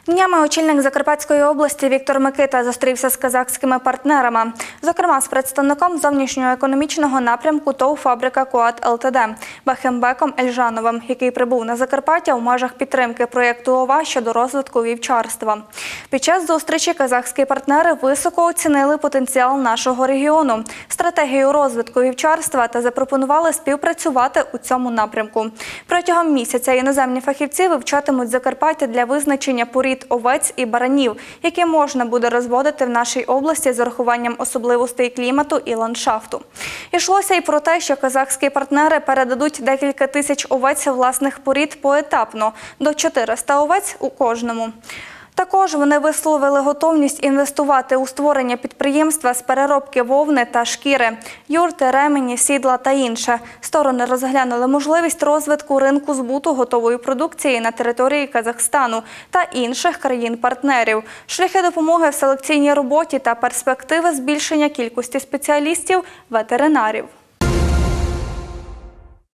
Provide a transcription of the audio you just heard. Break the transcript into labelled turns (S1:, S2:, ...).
S1: Днями очільник Закарпатської області Віктор Микита зустрівся з казахськими партнерами, зокрема з представником зовнішньоекономічного напрямку ТОВ «Фабрика Куат ЛТД» Бахембеком Ельжановим, який прибув на Закарпаття у межах підтримки проєкту ОВА щодо розвитку вівчарства. Під час зустрічі казахські партнери високо оцінили потенціал нашого регіону, стратегію розвитку вівчарства та запропонували співпрацювати у цьому напрямку. Протягом місяця іноземні фахівці вивчатимуть Закарпаття для визначення порід овець і баранів, які можна буде розводити в нашій області з урахуванням особливостей клімату і ландшафту. Йшлося і про те, що казахські партнери передадуть декілька тисяч овець власних порід поетапно – до 400 овець у кожному. Також вони висловили готовність інвестувати у створення підприємства з переробки вовни та шкіри, юрти, ремені, сідла та інше. Сторони розглянули можливість розвитку ринку збуту готової продукції на території Казахстану та інших країн-партнерів, шляхи допомоги в селекційній роботі та перспективи збільшення кількості спеціалістів-ветеринарів.